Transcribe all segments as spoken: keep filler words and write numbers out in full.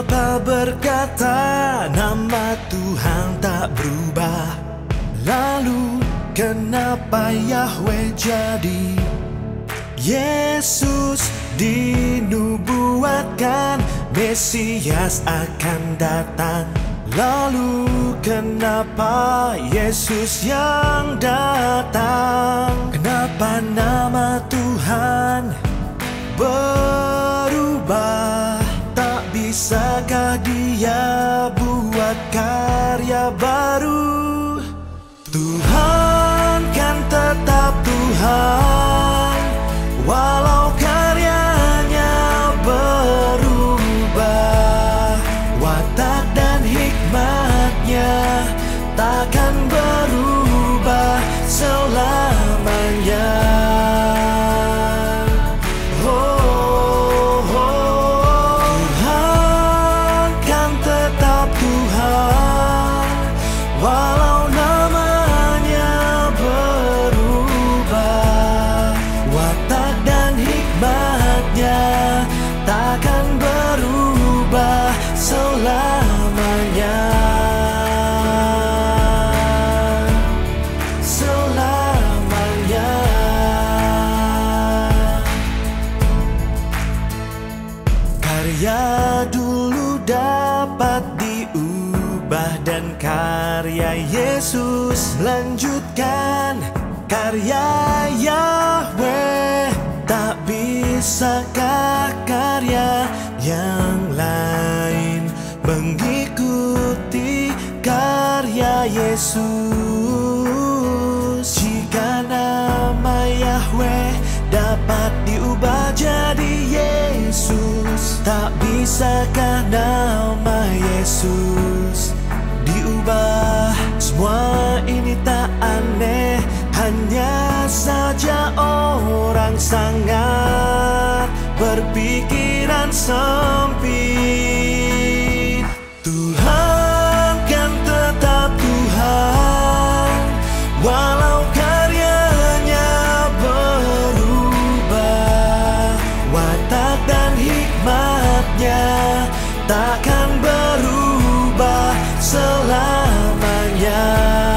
Siapa berkata nama Tuhan tak berubah? Lalu kenapa Yahweh jadi Yesus? Dinubuatkan Mesias akan datang. Lalu kenapa Yesus yang datang? Kenapa nama Tuhan berubah? Tak bisakah Dia buat karya baru? Tuhan kan tetap Tuhan, walau karyanya berubah. Watak dan hikmatnya takkan berubah selamanya. Oh, oh, Tuhan kan tetap Tuhan, walau namanya berubah. Watak dan hikmatnya takkan berubah selamanya. Selamanya. Karya dulu dapat diubah dan karya Yesus melanjutkan karya Yahweh. Tak bisakah karya yang lain mengikuti karya Yesus? Jika nama Yahweh dapat diubah jadi Yesus, tak bisakah nama Yesus diubah? Semua ini tak aneh, hanya saja orang sangat berpikiran sempit. Tuhan kan tetap Tuhan, walau karyanya berubah. Watak dan hikmatnya takkan berubah selamanya.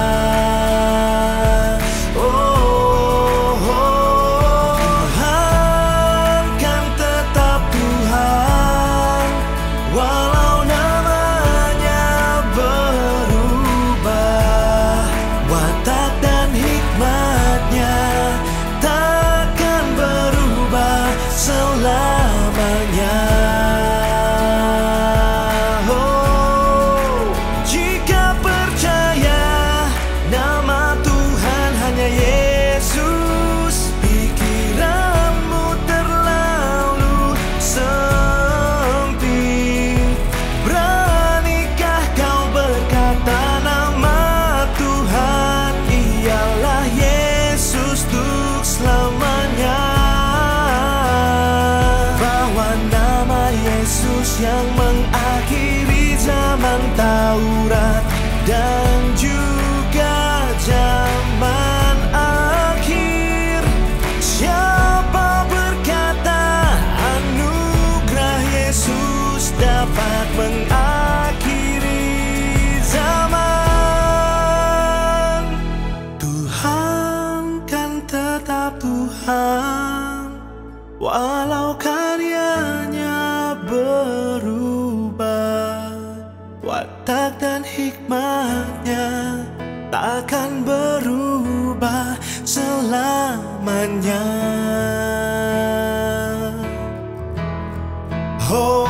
Yang mengakhiri zaman Taurat dan juga zaman akhir. Siapa berkata anugerah Yesus dapat mengakhiri zaman? Tuhan kan tetap Tuhan, walau karyanya berubah. Watak dan hikmatnya takkan berubah selamanya. Oh.